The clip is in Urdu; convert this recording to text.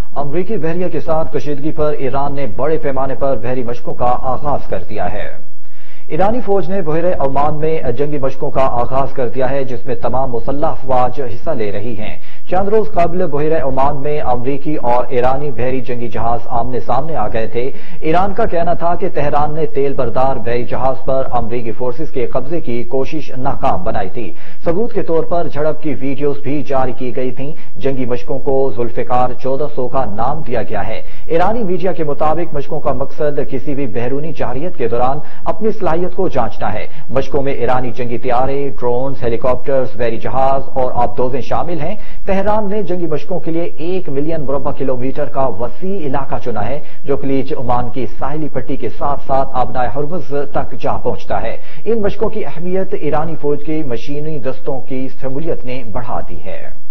امریکی بحریہ کے ساتھ کشیدگی پر ایران نے بڑے پیمانے پر بحری مشقوں کا آغاز کر دیا ہے۔ ایرانی فوج نے بحیرہ عمان میں جنگی مشقوں کا آغاز کر دیا ہے، جس میں تمام مسلح افواج حصہ لے رہی ہیں۔ چند روز قبل بحیرہ عمان میں امریکی اور ایرانی بحری جنگی جہاز آمنے سامنے آ گئے تھے۔ ایران کا کہنا تھا کہ تہران نے تیل بردار بحری جہاز پر امریکی فورسز کے قبضے کی کوشش ناکام بنائی تھی۔ ثبوت کے طور پر جھڑپ کی ویڈیوز بھی جاری کی گئی تھیں۔ جنگی مشقوں کو ذوالفقار 1400 کا نام دیا گیا ہے۔ ایرانی میڈیا کے مطابق مشقوں کا مقصد کسی بھی بیرونی جارحیت کے دوران اپنی صلاحیت کو جانچنا ہے۔ مشقوں میں ایرانی جنگی طیارے، ڈرونز، ہیلی کاپٹرز، بحری جہاز اور آبدوزیں شامل ہیں۔ تہران نے جنگی مشقوں کے لیے 1 ملین مربع کلومیٹر کا وسیع علاقہ چنا ہے، جو خلیج عمان کی ساحلی پٹی کے ساتھ ساتھ آبنائے ہرمز تک جا پہنچتا ہے۔ ان مشقوں کی اہمیت ایرانی فوج کی مشینی دستوں کی شمولیت نے بڑھا دی ہے۔